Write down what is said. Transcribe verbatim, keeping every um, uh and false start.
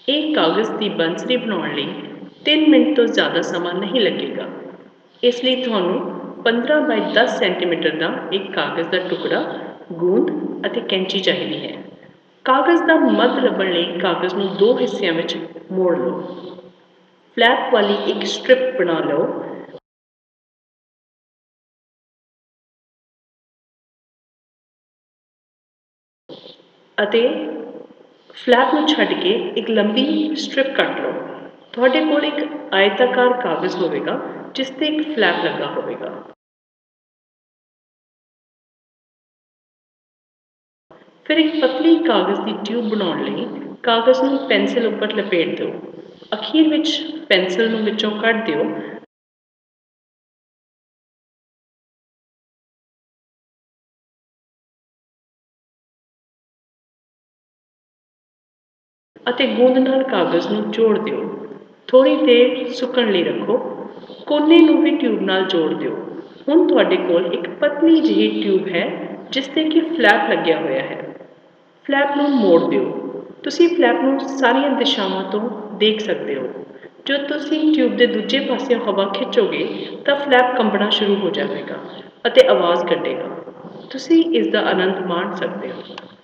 ਇਹ ਕਾਗਜ਼ ਦੀ ਬੰਸਰੀ ਬਣਾਉਣ ਲਈ ਤਿੰਨ ਮਿੰਟ ਤੋਂ ਜ਼ਿਆਦਾ ਸਮਾਂ ਨਹੀਂ ਲੱਗੇਗਾ। ਇਸ ਲਈ ਤੁਹਾਨੂੰ ਪੰਦਰਾਂ ਬਾਈ ਦਸ ਸੈਂਟੀਮੀਟਰ ਦਾ ਇੱਕ ਕਾਗਜ਼ ਦਾ ਟੁਕੜਾ, ਗੂੰਦ ਅਤੇ ਕੈਂਚੀ ਚਾਹੀਦੀ ਹੈ। ਕਾਗਜ਼ ਦਾ ਮੱਧ ਲੱਭਣ ਲਈ ਕਾਗਜ਼ ਨੂੰ ਦੋ ਹਿੱਸਿਆਂ ਵਿੱਚ ਮੋੜ ਲਓ। ਫਲੈਪ ਵਾਲੀ ਇੱਕ ਸਟ੍ਰਿਪ ਬਣਾ ਲਓ ਅਤੇ ਫਲੈਪ ਨੂੰ ਛੱਡ ਕੇ ਇੱਕ ਲੰਬੀ ਸਟ੍ਰਿਪ ਕੱਟ ਲਓ। ਤੁਹਾਡੇ ਕੋਲ ਇੱਕ ਆਇਤਾਕਾਰ ਕਾਗਜ਼ ਹੋਵੇਗਾ ਜਿਸ 'ਤੇ ਇੱਕ ਫਲੈਪ ਲੱਗਾ ਹੋਵੇਗਾ। ਫਿਰ ਇੱਕ ਪਤਲੀ ਕਾਗਜ਼ ਦੀ ਟਿਊਬ ਬਣਾਉਣ ਲਈ ਕਾਗਜ਼ ਨੂੰ ਪੈਨਸਿਲ ਉੱਪਰ ਲਪੇਟ ਦਿਓ। ਅਖੀਰ ਵਿੱਚ ਪੈਨਸਿਲ ਨੂੰ ਵਿੱਚੋਂ ਕੱਢ ਦਿਓ ਅਤੇ ਗੂੰਦ ਨਾਲ ਕਾਗਜ਼ ਨੂੰ ਜੋੜ ਦਿਓ। ਥੋੜ੍ਹੀ ਦੇਰ ਸੁੱਕਣ ਲਈ ਰੱਖੋ। ਕੋਨੇ ਨੂੰ ਵੀ ਟਿਊਬ ਨਾਲ ਜੋੜ ਦਿਓ। ਹੁਣ ਤੁਹਾਡੇ ਕੋਲ ਇੱਕ ਪਤਲੀ ਜਿਹੀ ਟਿਊਬ ਹੈ ਜਿਸ 'ਤੇ ਕਿ ਫਲੈਪ ਲੱਗਿਆ ਹੋਇਆ ਹੈ। ਫਲੈਪ ਨੂੰ ਮੋੜ ਦਿਓ। ਤੁਸੀਂ ਫਲੈਪ ਨੂੰ ਸਾਰੀਆਂ ਦਿਸ਼ਾਵਾਂ ਤੋਂ ਦੇਖ ਸਕਦੇ ਹੋ। ਜਦੋਂ ਤੁਸੀਂ ਟਿਊਬ ਦੇ ਦੂਜੇ ਪਾਸਿਓਂ ਹਵਾ ਖਿੱਚੋਗੇ ਤਾਂ ਫਲੈਪ ਕੰਬਣਾ ਸ਼ੁਰੂ ਹੋ ਜਾਵੇਗਾ ਅਤੇ ਆਵਾਜ਼ ਕੱਢੇਗਾ। ਤੁਸੀਂ ਇਸ ਦਾ ਆਨੰਦ ਮਾਣ ਸਕਦੇ ਹੋ।